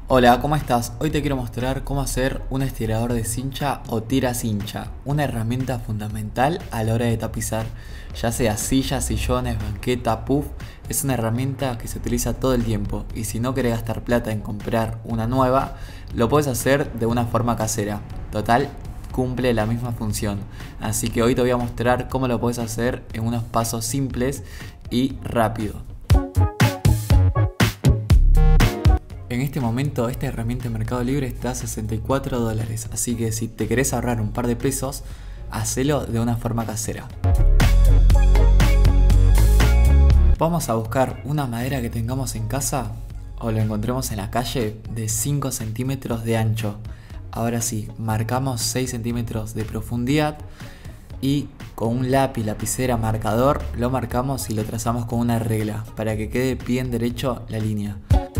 Hola, ¿cómo estás? Hoy te quiero mostrar cómo hacer un estirador de cincha o tira cincha, una herramienta fundamental a la hora de tapizar, ya sea sillas, sillones, banqueta, puff. Es una herramienta que se utiliza todo el tiempo y si no querés gastar plata en comprar una nueva, lo puedes hacer de una forma casera. Total, cumple la misma función. Así que hoy te voy a mostrar cómo lo puedes hacer en unos pasos simples y rápido. En este momento esta herramienta en Mercado Libre está a $64, así que si te querés ahorrar un par de pesos, hacelo de una forma casera. Vamos a buscar una madera que tengamos en casa o lo encontremos en la calle de 5 centímetros de ancho. Ahora sí, marcamos 6 centímetros de profundidad y con un lápiz, lapicera, marcador, lo marcamos y lo trazamos con una regla para que quede bien derecho la línea.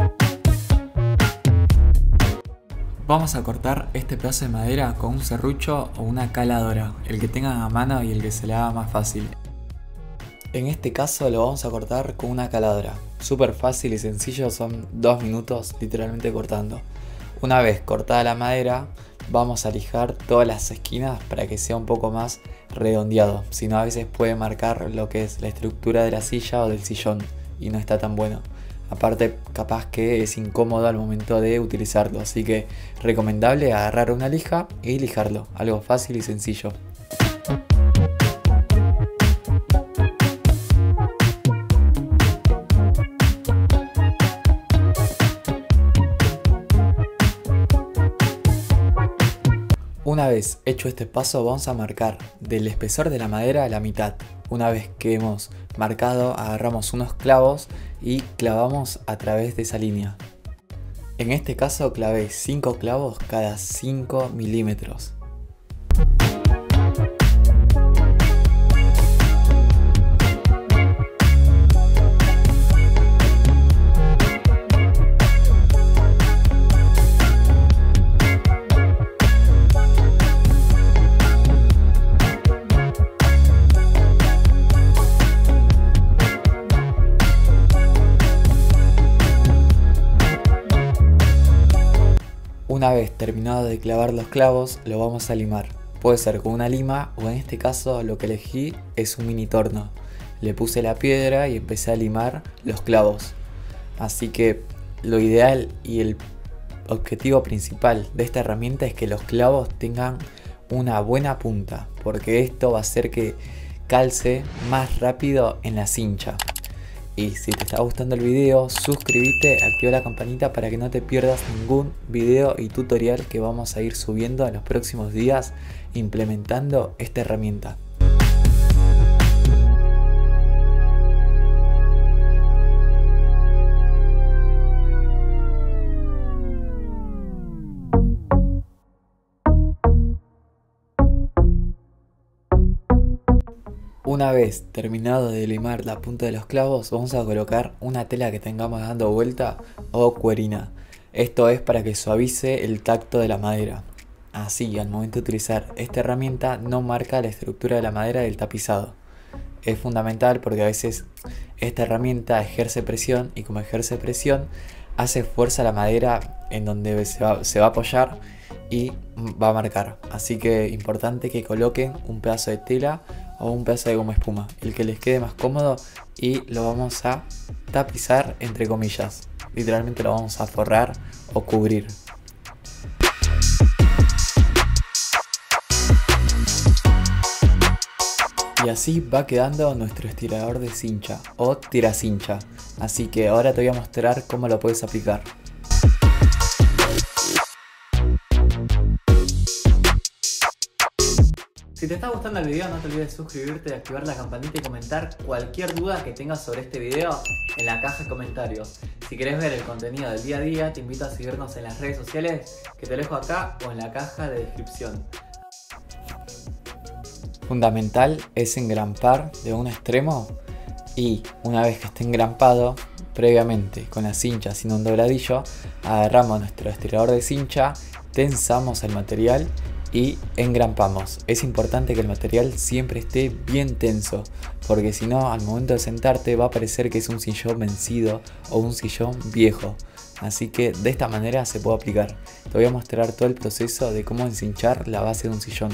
Vamos a cortar este pedazo de madera con un serrucho o una caladora, el que tengan a mano y el que se le haga más fácil. En este caso lo vamos a cortar con una caladora, súper fácil y sencillo, son 2 minutos literalmente cortando. Una vez cortada la madera, vamos a lijar todas las esquinas para que sea un poco más redondeado, si no a veces puede marcar lo que es la estructura de la silla o del sillón y no está tan bueno. Aparte, capaz que es incómodo al momento de utilizarlo, así que recomendable agarrar una lija y lijarlo, algo fácil y sencillo. Una vez hecho este paso, vamos a marcar del espesor de la madera a la mitad. Una vez que hemos marcado, agarramos unos clavos y clavamos a través de esa línea. En este caso clavé 5 clavos cada 5 milímetros. Una vez terminado de clavar los clavos, lo vamos a limar. Puede ser con una lima o en este caso lo que elegí es un mini torno. Le puse la piedra y empecé a limar los clavos. Así que lo ideal y el objetivo principal de esta herramienta es que los clavos tengan una buena punta, porque esto va a hacer que calce más rápido en la cincha. Y si te está gustando el video, suscríbete, activa la campanita para que no te pierdas ningún video y tutorial que vamos a ir subiendo en los próximos días implementando esta herramienta. Una vez terminado de limar la punta de los clavos, vamos a colocar una tela que tengamos dando vuelta o cuerina. Esto es para que suavice el tacto de la madera. Así, al momento de utilizar esta herramienta, no marca la estructura de la madera del tapizado. Es fundamental porque a veces esta herramienta ejerce presión y como ejerce presión, hace fuerza a la madera en donde se va a apoyar y va a marcar. Así que importante que coloquen un pedazo de tela o un pedazo de goma espuma, el que les quede más cómodo, y lo vamos a tapizar entre comillas. Literalmente lo vamos a forrar o cubrir. Y así va quedando nuestro estirador de cincha o tira cincha. Así que ahora te voy a mostrar cómo lo puedes aplicar. Si te está gustando el video, no te olvides de suscribirte, de activar la campanita y comentar cualquier duda que tengas sobre este video en la caja de comentarios. Si querés ver el contenido del día a día, te invito a seguirnos en las redes sociales que te dejo acá o en la caja de descripción. Fundamental es engrampar de un extremo y una vez que esté engrampado, previamente con la cincha sin un dobladillo, agarramos nuestro estirador de cincha, tensamos el material y engrampamos. Es importante que el material siempre esté bien tenso, porque si no, al momento de sentarte va a parecer que es un sillón vencido o un sillón viejo. Así que de esta manera se puede aplicar. Te voy a mostrar todo el proceso de cómo encinchar la base de un sillón.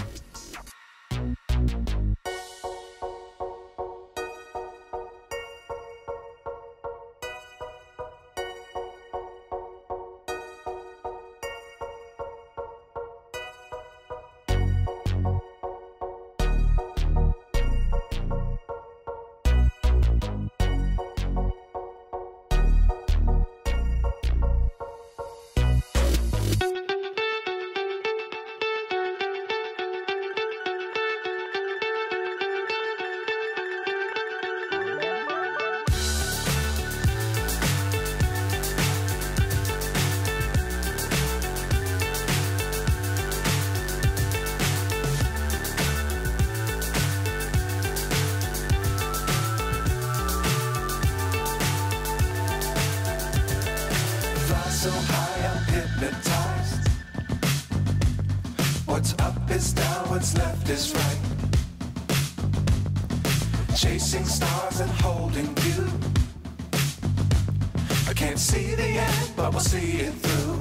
So high, I'm hypnotized. What's up is down, what's left is right. Chasing stars and holding you. I can't see the end, but we'll see it through.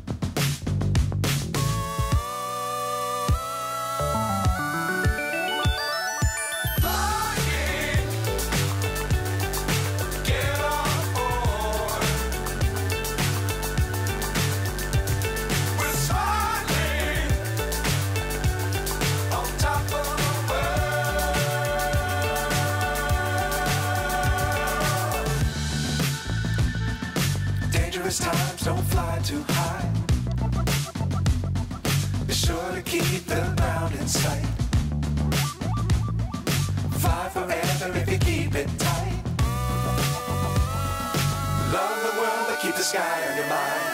Times don't fly too high. Be sure to keep the ground in sight. Fly forever if you keep it tight. Love the world, but keep the sky on your mind.